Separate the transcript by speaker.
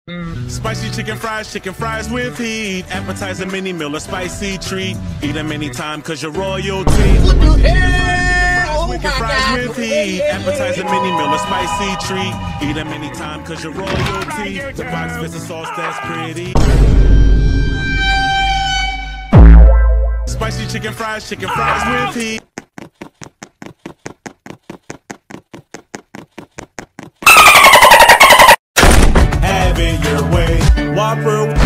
Speaker 1: Spicy chicken fries with heat. Appetizer, mini meal, a spicy treat. Eat them anytime cause you're royalty.
Speaker 2: What the hell? Oh my
Speaker 1: Chicken fries
Speaker 2: God.
Speaker 1: with heat. Appetizer, mini meal, a spicy treat. Eat them anytime cause you're royalty. The box fits a sauce that's pretty. Spicy chicken fries with heat. Have it your way. Whopper